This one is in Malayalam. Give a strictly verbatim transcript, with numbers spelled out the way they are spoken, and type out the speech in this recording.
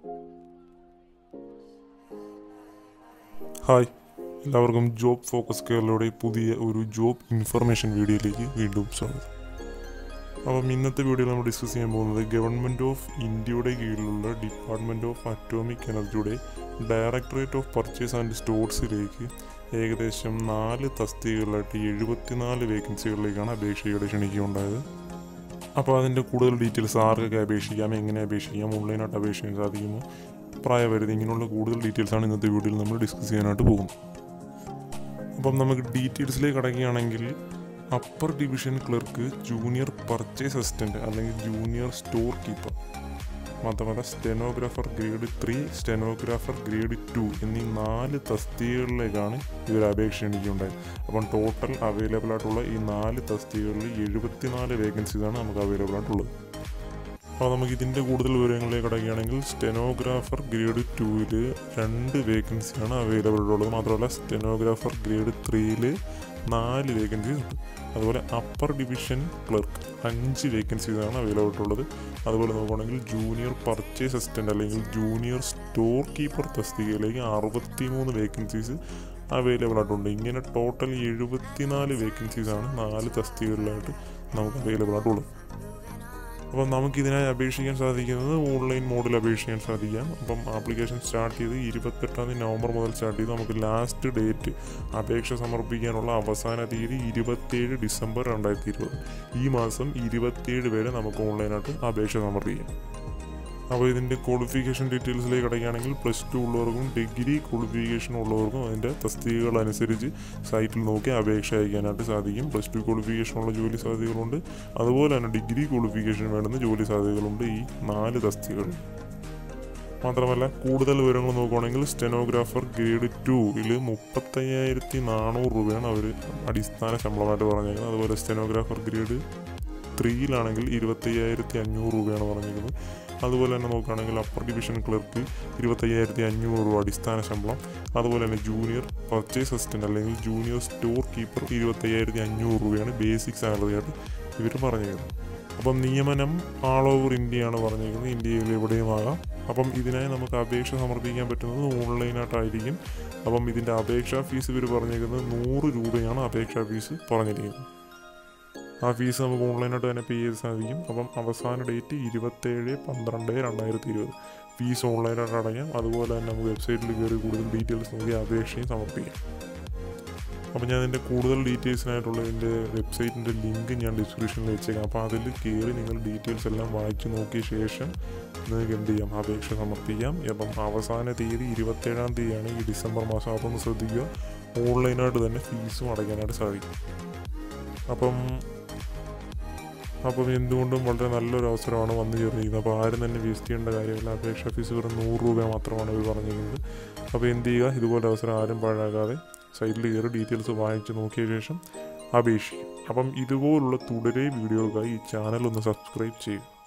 ഹായ്, എല്ലാവർക്കും ജോബ് ഫോക്കസ് കേരളയുടെ പുതിയ ഒരു ജോബ് ഇൻഫർമേഷൻ വീഡിയോയിലേക്ക് വീണ്ടും സ്വാഗതം. അപ്പം ഇന്നത്തെ വീഡിയോയിൽ നമ്മൾ ഡിസ്കസ് ചെയ്യാൻ പോകുന്നത് ഗവൺമെൻറ് ഓഫ് ഇന്ത്യയുടെ കീഴിലുള്ള ഡിപ്പാർട്ട്മെൻറ്റ് ഓഫ് അറ്റോമിക് എനർജിയുടെ ഡയറക്ടറേറ്റ് ഓഫ് പർച്ചേസ് ആൻഡ് സ്റ്റോർസിലേക്ക് ഏകദേശം നാല് തസ്തികകളിലായിട്ട് എഴുപത്തിനാല് വേക്കൻസികളിലേക്കാണ് അപേക്ഷയുടെ ക്ഷണിക്കുകയുണ്ടായത്. അപ്പോൾ അതിൻ്റെ കൂടുതൽ ഡീറ്റെയിൽസ് ആർക്കൊക്കെ അപേക്ഷിക്കാം, എങ്ങനെ അപേക്ഷിക്കാം, ഓൺലൈനായിട്ട് അപേക്ഷിക്കാൻ സാധിക്കുമോ, പ്രായപരിധി, ഇങ്ങനെയുള്ള കൂടുതൽ ഡീറ്റെയിൽസാണ് ഇന്നത്തെ വീഡിയോയിൽ നമ്മൾ ഡിസ്കസ് ചെയ്യാനായിട്ട് പോകുന്നത്. അപ്പം നമുക്ക് ഡീറ്റെയിൽസിലേക്ക് കടക്കുകയാണെങ്കിൽ upper division clerk, junior purchase assistant അല്ലെങ്കിൽ ജൂനിയർ സ്റ്റോർ കീപ്പർ, മാത്രമല്ല stenographer grade three, stenographer grade two എന്നീ നാല് തസ്തികകളിലേക്കാണ് ഇവർ അപേക്ഷ ക്ഷണിക്കുകയുണ്ടായത്. അപ്പം ടോട്ടൽ അവൈലബിൾ ആയിട്ടുള്ള ഈ നാല് തസ്തികകളിൽ എഴുപത്തിനാല് വേക്കൻസീസാണ് നമുക്ക് അവൈലബിൾ ആയിട്ടുള്ളത്. അപ്പോൾ നമുക്ക് ഇതിൻ്റെ കൂടുതൽ വിവരങ്ങളിലേക്ക് കടക്കുകയാണെങ്കിൽ സ്റ്റെനോഗ്രാഫർ ഗ്രേഡ് ടൂവിൽ രണ്ട് വേക്കൻസിയാണ് അവൈലബിൾ ഉള്ളത്. മാത്രമല്ല സ്റ്റെനോഗ്രാഫർ ഗ്രേഡ് ത്രീയിൽ നാല് വേക്കൻസീസ് ഉണ്ട്. അതുപോലെ അപ്പർ ഡിവിഷൻ ക്ലർക്ക് അഞ്ച് വേക്കൻസീസാണ് അവൈലബിൾ ഉള്ളത്. അതുപോലെ നോക്കുകയാണെങ്കിൽ ജൂനിയർ പർച്ചേസ് അസിസ്റ്റൻ്റ് അല്ലെങ്കിൽ ജൂനിയർ സ്റ്റോർ കീപ്പർ തസ്തികയിലേക്ക് അറുപത്തി മൂന്ന് വേക്കൻസീസ് അവൈലബിൾ ആയിട്ടുണ്ട്. ഇങ്ങനെ ടോട്ടൽ എഴുപത്തിനാല് വേക്കൻസീസാണ് നാല് തസ്തികകളിലായിട്ട് നമുക്ക് അവൈലബിൾ ആയിട്ടുള്ളത്. അപ്പം നമുക്കിതിനായി അപേക്ഷിക്കാൻ സാധിക്കുന്നത് ഓൺലൈൻ മോഡിൽ അപേക്ഷിക്കാൻ സാധിക്കാം. അപ്പം ആപ്ലിക്കേഷൻ സ്റ്റാർട്ട് ചെയ്ത് ഇരുപത്തെട്ടാം തീയതി നവംബർ മുതൽ സ്റ്റാർട്ട് ചെയ്ത് നമുക്ക് ലാസ്റ്റ് ഡേറ്റ് അപേക്ഷ സമർപ്പിക്കാനുള്ള അവസാന തീയതി ഇരുപത്തേഴ് ഡിസംബർ രണ്ടായിരത്തി ഇരുപത് ഈ മാസം ഇരുപത്തേഴ് വരെ നമുക്ക് ഓൺലൈനായിട്ട് അപേക്ഷ സമർപ്പിക്കാം. അപ്പോൾ ഇതിൻ്റെ ക്വാളിഫിക്കേഷൻ ഡീറ്റെയിൽസിലേക്ക് കിടക്കുകയാണെങ്കിൽ പ്ലസ് ടു ഉള്ളവർക്കും ഡിഗ്രി ക്വാളിഫിക്കേഷൻ ഉള്ളവർക്കും അതിൻ്റെ തസ്തികകൾ അനുസരിച്ച് സൈറ്റിൽ നോക്കി അപേക്ഷ അയക്കാനായിട്ട് സാധിക്കും. പ്ലസ് ടു ക്വാളിഫിക്കേഷനുള്ള ജോലി സാധ്യതകളുണ്ട്, അതുപോലെ തന്നെ ഡിഗ്രി ക്വാളിഫിക്കേഷൻ വേണ്ടുന്ന ജോലി സാധ്യതകളുണ്ട് ഈ നാല് തസ്തികകളിൽ. മാത്രമല്ല കൂടുതൽ വിവരങ്ങൾ നോക്കുകയാണെങ്കിൽ സ്റ്റെനോഗ്രാഫർ ഗ്രേഡ് ടൂവിൽ മുപ്പത്തയ്യായിരത്തി നാനൂറ് രൂപയാണ് അവർ അടിസ്ഥാന ശമ്പളമായിട്ട് പറഞ്ഞേക്കുന്നത്. അതുപോലെ സ്റ്റെനോഗ്രാഫർ ഗ്രേഡ് ത്രീയിലാണെങ്കിൽ ഇരുപത്തയ്യായിരത്തി അഞ്ഞൂറ് രൂപയാണ് പറഞ്ഞിരിക്കുന്നത്. അതുപോലെ തന്നെ നോക്കുകയാണെങ്കിൽ അപ്പർ ഡിവിഷൻ ക്ലർക്ക് ഇരുപത്തയ്യായിരത്തി അഞ്ഞൂറ് രൂപ അടിസ്ഥാന ശമ്പളം. അതുപോലെ തന്നെ ജൂനിയർ പർച്ചേസ് അസിസ്റ്റൻ്റ് അല്ലെങ്കിൽ ജൂനിയർ സ്റ്റോർ കീപ്പർ ഇരുപത്തയ്യായിരത്തി അഞ്ഞൂറ് രൂപയാണ് ബേസിക് സാലറിയായിട്ട് ഇവർ പറഞ്ഞിരിക്കുന്നത്. അപ്പം നിയമനം ആൾ ഓവർ ഇന്ത്യയാണ് പറഞ്ഞിരിക്കുന്നത്, ഇന്ത്യയിൽ എവിടെയുമാകാം. അപ്പം ഇതിനായി നമുക്ക് അപേക്ഷ സമർപ്പിക്കാൻ പറ്റുന്നത് ഓൺലൈനായിട്ടായിരിക്കും. അപ്പം ഇതിൻ്റെ അപേക്ഷാ ഫീസ് ഇവർ പറഞ്ഞിരിക്കുന്നത് നൂറ് രൂപയാണ് അപേക്ഷാ ഫീസ് പറഞ്ഞിരിക്കുന്നത്. ആ ഫീസ് നമുക്ക് ഓൺലൈനായിട്ട് തന്നെ പേ ചെയ്ത് സാധിക്കും. അപ്പം അവസാന ഡേറ്റ് ഇരുപത്തേഴ് പന്ത്രണ്ട് രണ്ടായിരത്തി ഇരുപത് ഫീസ് ഓൺലൈനായിട്ട് അടയ്ക്കാം. അതുപോലെ തന്നെ നമുക്ക് വെബ്സൈറ്റിൽ കയറി കൂടുതൽ ഡീറ്റെയിൽസ് നോക്കി അപേക്ഷയും സമർപ്പിക്കാം. അപ്പോൾ ഞാൻ ഇതിൻ്റെ കൂടുതൽ ഡീറ്റെയിൽസിനായിട്ടുള്ള ഇതിൻ്റെ വെബ്സൈറ്റിൻ്റെ ലിങ്ക് ഞാൻ ഡിസ്ക്രിപ്ഷനിൽ വെച്ചേക്കാം. അപ്പോൾ അതിൽ കയറി നിങ്ങൾ ഡീറ്റെയിൽസ് എല്ലാം വായിച്ച് നോക്കിയ ശേഷം നിങ്ങൾക്ക് എന്ത് ചെയ്യാം, അപേക്ഷ സമർപ്പിക്കാം. അപ്പം അവസാന തീയതി ഇരുപത്തേഴാം തീയതിയാണ് ഈ ഡിസംബർ മാസം. അതൊന്ന് ശ്രദ്ധിക്കുക, ഓൺലൈനായിട്ട് തന്നെ ഫീസും അടയ്ക്കാനായിട്ട് സാധിക്കും. അപ്പം അപ്പം എന്തുകൊണ്ടും വളരെ നല്ലൊരു അവസരമാണ് വന്നു ചേർന്നിരിക്കുന്നത്. അപ്പോൾ ആരും തന്നെ വേസ്റ്റ് ചെയ്യേണ്ട കാര്യമില്ല. അപേക്ഷാ ഫീസ് വെറും നൂറ് രൂപ മാത്രമാണ് ഇവർ പറഞ്ഞിരിക്കുന്നത്. അപ്പോൾ എന്ത് ചെയ്യുക, ഇതുപോലെ അവസരം ആരും പാഴാക്കാതെ സൈറ്റിൽ കയറി ഡീറ്റെയിൽസ് വാങ്ങിച്ച് നോക്കിയ ശേഷം അപേക്ഷിക്കും. അപ്പം ഇതുപോലുള്ള തുടരെ വീഡിയോകൾക്കായി ഈ ചാനൽ ഒന്ന് സബ്സ്ക്രൈബ് ചെയ്യുക.